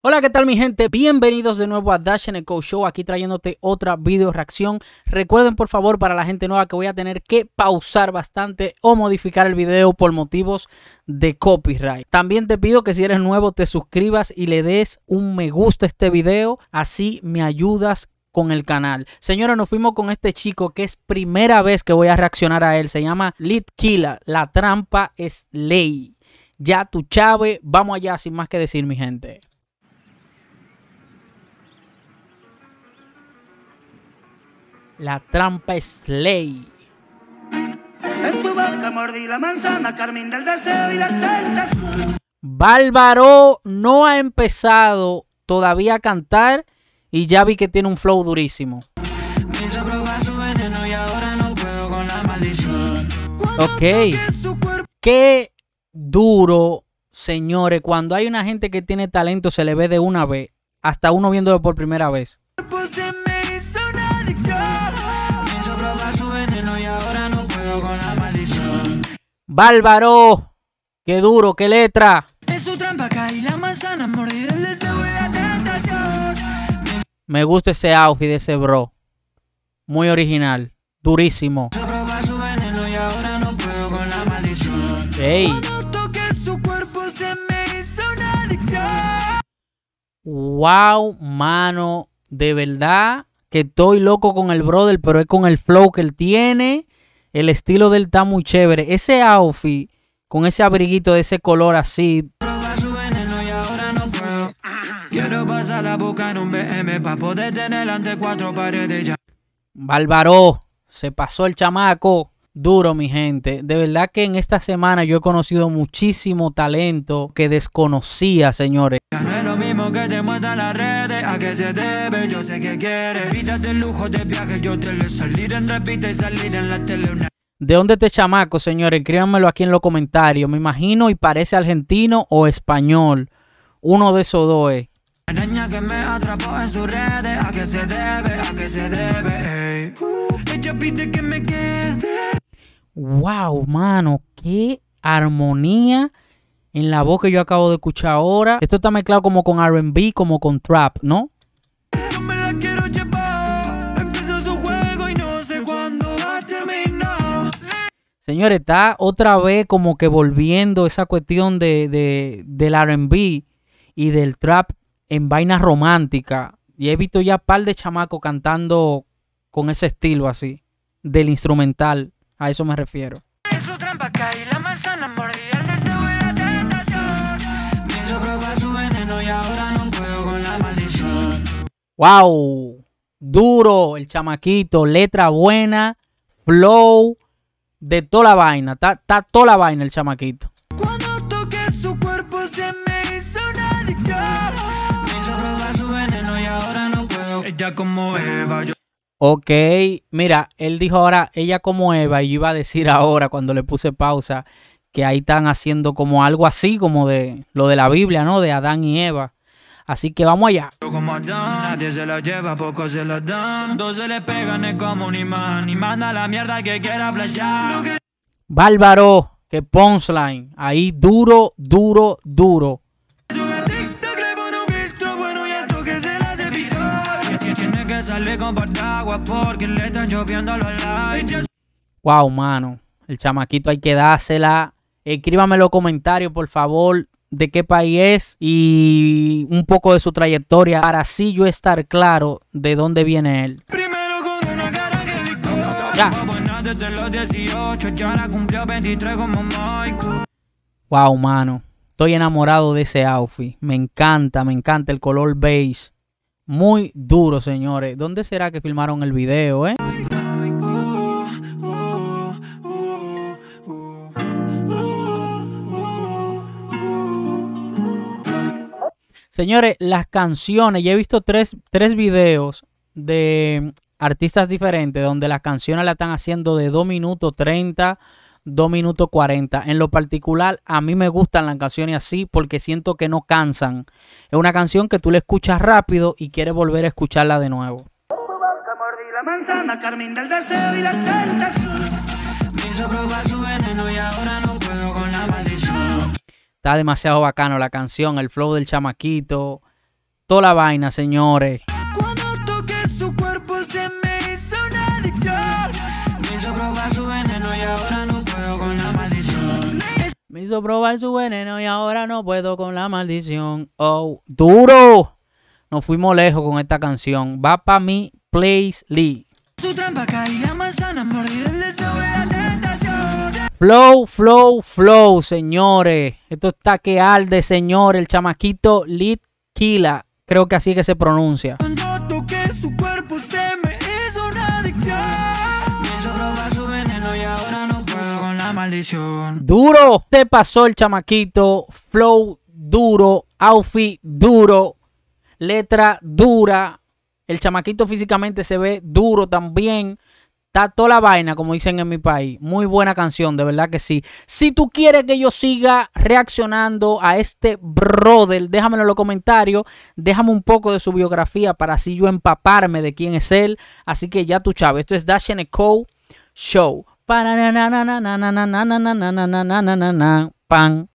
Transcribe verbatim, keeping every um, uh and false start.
Hola, ¿qué tal mi gente? Bienvenidos de nuevo a Dash and Echo Show, aquí trayéndote otra video reacción. Recuerden por favor, para la gente nueva, que voy a tener que pausar bastante o modificar el video por motivos de copyright. También te pido que si eres nuevo te suscribas y le des un me gusta a este video, así me ayudas con el canal. Señores, nos fuimos con este chico que es primera vez que voy a reaccionar a él. Se llama Litquila, La Trampa Slay. Ya tu chave, vamos allá sin más que decir mi gente. La Trampa Slay. En tu boca mordí la manzana, carmín del deseo y la tentación. Bárbaro no ha empezado todavía a cantar y ya vi que tiene un flow durísimo. Ok. Qué duro, señores. Cuando hay una gente que tiene talento se le ve de una vez, hasta uno viéndolo por primera vez. Bárbaro, qué duro, qué letra. En su trampa cae la manzana, mordida el deseo y la tentación. Me gusta ese outfit de ese bro. Muy original, durísimo. Ey. Wow, mano, de verdad que estoy loco con el brother, pero es con el flow que él tiene. El estilo de él está muy chévere. Ese outfit con ese abriguito de ese color así. Bárbaro, se pasó el chamaco. Duro, mi gente. De verdad que en esta semana yo he conocido muchísimo talento que desconocía, señores. No es lo mismo que te muestran las redes, a qué se debe, yo sé que quieres. Evítate el lujo de viaje, yo te lo salir en repite y salir en la tele. ¿De dónde este chamaco, señores? Escríbanmelo aquí en los comentarios. Me imagino y parece argentino o español. Uno de esos dos es. La niña que me atrapó en sus redes, a qué se debe, a qué se debe. Ey. Ella pide que me quede. Wow, mano, qué armonía en la voz que yo acabo de escuchar ahora. Esto está mezclado como con R and B, como con trap, ¿no? Yo me la quiero llevar. Empezó su juego y no sé cuándo va a terminar. Señores, está otra vez como que volviendo esa cuestión de, de, del R and B y del trap en vainas románticas. Y he visto ya un par de chamacos cantando con ese estilo así, del instrumental. A eso me refiero. En su trampa cae la manzana, mordida el deseo y la tentación. Me hizo probar su veneno y ahora no puedo con la maldición. Wow, duro el chamaquito, letra buena, flow, de toda la vaina, está toda la vaina el chamaquito. Cuando toqué su cuerpo se me hizo una adicción. Me hizo probar su veneno y ahora no puedo. Ella como Eva, yo. Ok, mira, él dijo ahora ella como Eva y yo iba a decir ahora cuando le puse pausa que ahí están haciendo como algo así como de lo de la Biblia, ¿no? De Adán y Eva. Así que vamos allá. Como Adán, nadie se la lleva, pocos se la dan. Dos se le pegan, es como un imán y manda la mierda que quiera flashear. Bárbaro, que punchline, ahí duro, duro, duro. Wow, mano, el chamaquito hay que dársela. Escríbame en los comentarios, por favor, de qué país es y un poco de su trayectoria para así yo estar claro de dónde viene él. Primero con una cara que ya. Wow, mano, estoy enamorado de ese outfit. Me encanta, me encanta el color beige. Muy duro, señores. ¿Dónde será que filmaron el video, eh? Señores, las canciones, ya he visto tres, tres videos de artistas diferentes donde las canciones la están haciendo de dos minutos treinta, dos minutos cuarenta. En lo particular, a mí me gustan las canciones así porque siento que no cansan. Es una canción que tú la escuchas rápido y quieres volver a escucharla de nuevo. Mordí la manzana, carmín del deseo y la tentación. Me hizo probar su veneno y ahora no puedo con la maldición. Está demasiado bacano la canción, el flow del chamaquito. toda la vaina, señores. Cuando toqué su cuerpo se me hizo una adicción. Me hizo probar su veneno y ahora no puedo con la maldición. Me hizo probar su veneno y ahora no puedo con la maldición. Oh, duro. Nos fuimos lejos con esta canción. Va pa' mi playlist. Su trampa caía manzana, mordida el deseo de la tentación. Flow, flow, flow, señores. Esto está que arde, señores. El chamaquito Litquila. Creo que así es que se pronuncia. Cuando toqué su cuerpo se me hizo una adicción. Me hizo probar su veneno y ahora no puedo con la maldición. Duro. Te pasó el chamaquito. Flow duro. Outfit duro. Letra dura. El chamaquito físicamente se ve duro también. Está toda la vaina, como dicen en mi país. Muy buena canción, de verdad que sí. Si tú quieres que yo siga reaccionando a este brother, déjamelo en los comentarios. Déjame un poco de su biografía para así yo empaparme de quién es él. Así que ya tú sabes, esto es Dash and Echo Show. Pan.